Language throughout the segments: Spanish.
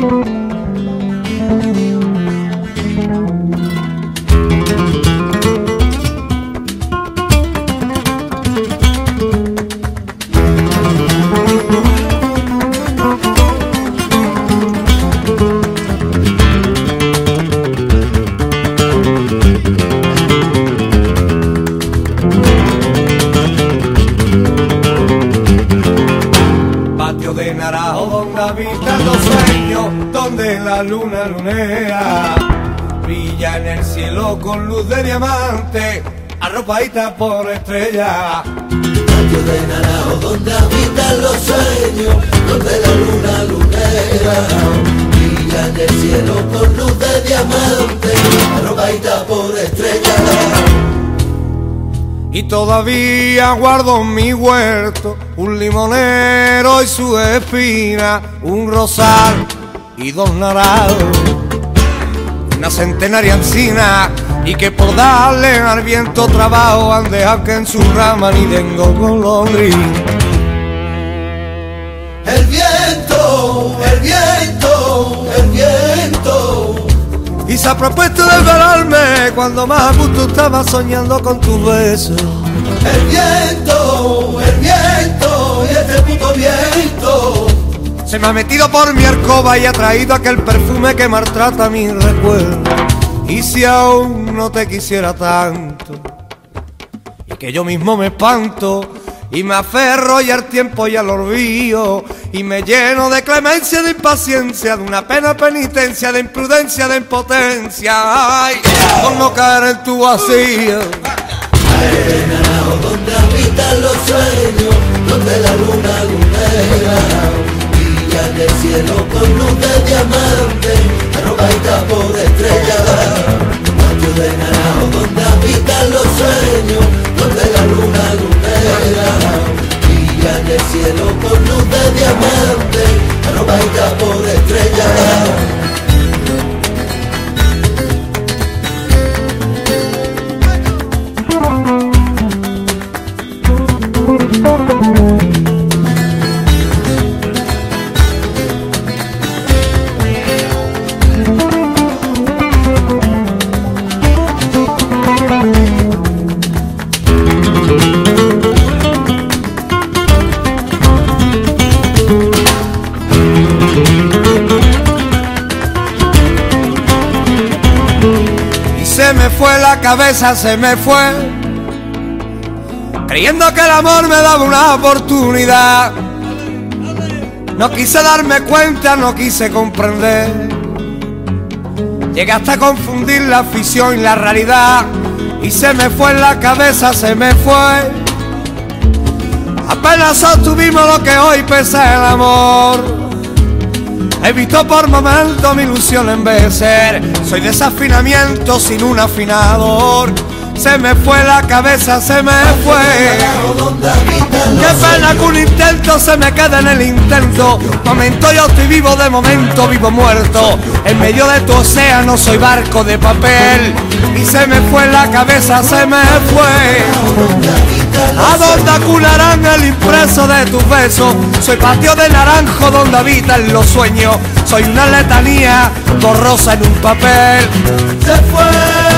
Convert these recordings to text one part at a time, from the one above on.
De Naranjo donde habitan los sueños, donde la luna lunea brilla en el cielo con luz de diamante, arropadita por estrellas. Patio de Naranjo donde habitan los sueños, donde la luna lunea brilla en el cielo con luz de diamante, arropadita por estrellas. Y todavía guardo en mi huerto un limonero y su espina, un rosal y dos naranjos, una centenaria encina, y que por darle al viento trabajo han dejado que en su rama ni tengo golondrín. El viento, el viento, el viento. Y se ha propuesto desvelarme cuando más a gusto estaba soñando con tus besos. El viento y este puto viento se me ha metido por mi alcoba y ha traído aquel perfume que maltrata mi recuerdo. Y si aún no te quisiera tanto, y que yo mismo me espanto y me aferro y al tiempo y al olvido, y me lleno de clemencia, de impaciencia, de una pena penitencia, de imprudencia, de impotencia, ay, por no caer en tu vacío. de Naranjo donde habitan los sueños, donde la luna lunera brilla en el cielo con luz de diamante, arropadita por estrellas. Patio de Naranjo donde habitan los sueños, donde la luna lunera brilla en el cielo con luz de diamante, arropadita por estrellas. Se me fue la cabeza, se me fue, creyendo que el amor me daba una oportunidad. No quise darme cuenta, no quise comprender. Llegué hasta confundir la ficción y la realidad. Y se me fue la cabeza, se me fue. Apenas sostuvimos lo que hoy pesa el amor. He visto por momentos mi ilusión envejecer. Soy desafinamiento sin un afinador. Se me fue la cabeza, se me fue. Qué pena que un intento se me quede en el intento. Momento yo estoy vivo, de momento vivo muerto. En medio de tu océano soy barco de papel. Y se me fue la cabeza, se me fue. ¿A dónde acunarán el impreso de tus besos? Soy patio de naranjo donde habitan los sueños. Soy una letanía borrosa en un papel. Se fue.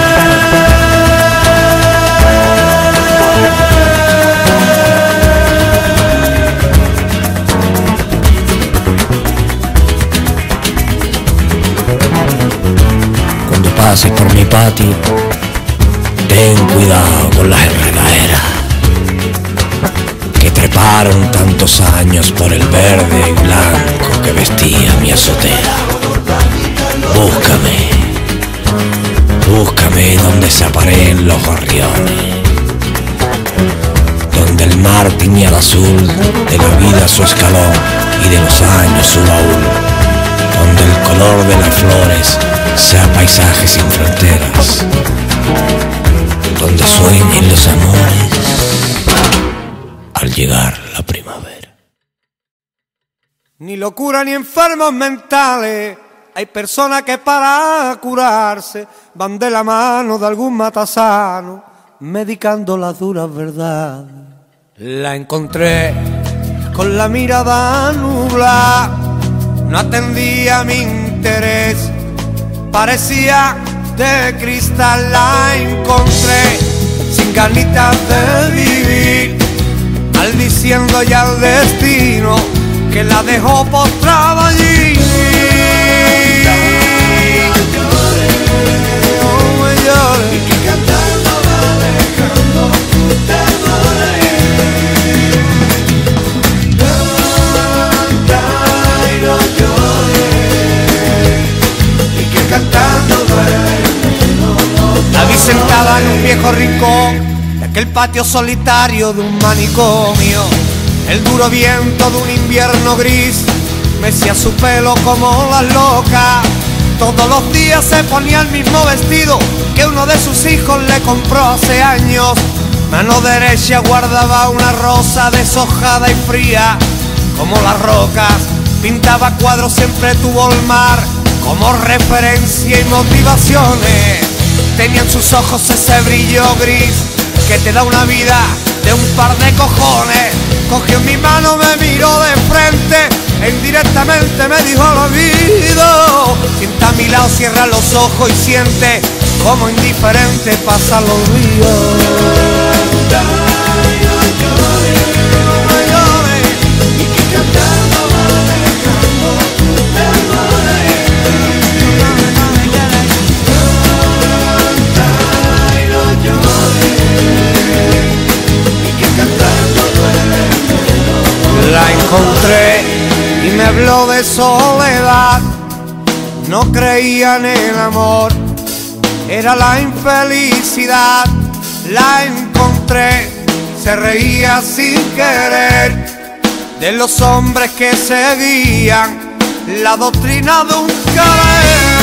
Cuando pases por mi patio, ten cuidado con las enredaderas que treparon tantos años por el verde y blanco que vestía mi azotea. Búscame, búscame donde se aparen los gorriones, donde el mar tiña el azul de la vida su escalón y de los años su baúl, donde el color de las flores sea paisaje sin fronteras, donde sueñen los amores al llegar la primavera. Ni locura ni enfermos mentales. Hay personas que para curarse van de la mano de algún matasano, medicando las duras verdades. La encontré con la mirada nubla, no atendía mi interés, parecía de cristal, la encontré sin ganitas de vivir, maldiciendo ya al destino que la dejó postrada allí. Y que cantando va dejando de doler. Canta y no llores, y que cantando duele. La vi sentada en un viejo rincón de aquel patio solitario de un manicomio. El duro viento de un invierno gris mecía su pelo como las locas. Todos los días se ponía el mismo vestido que uno de sus hijos le compró hace años. Mano derecha guardaba una rosa deshojada y fría como las rocas. Pintaba cuadros, siempre tuvo el mar como referencia y motivaciones. Tenía en sus ojos ese brillo gris que te da una vida de un par de cojones. Cogió mi mano, me miró de frente e indirectamente me dijo al oído: sienta a mi lado, cierra los ojos y siente como indiferente pasan los días. Y que cantando va dejando de doler. Canta y no llores, y que cantando duele. La encontré y me habló de soledad. No creía en el amor, era la infelicidad. La encontré, se reía sin querer de los hombres que seguían la doctrina de un querer.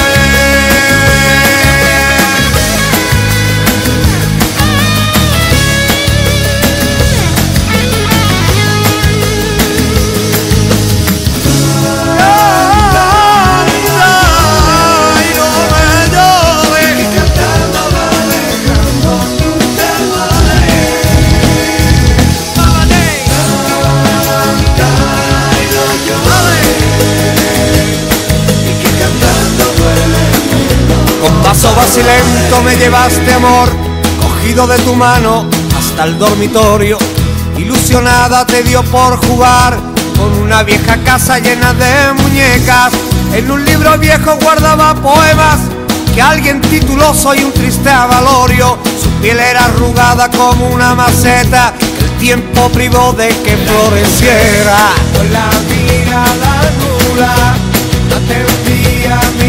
Con paso vacilento me llevaste, amor, cogido de tu mano hasta el dormitorio. Ilusionada te dio por jugar con una vieja casa llena de muñecas. En un libro viejo guardaba poemas que alguien tituló Soy un triste avalorio. Su piel era arrugada como una maceta que el tiempo privó de que floreciera. Con la mirada dura atendía mi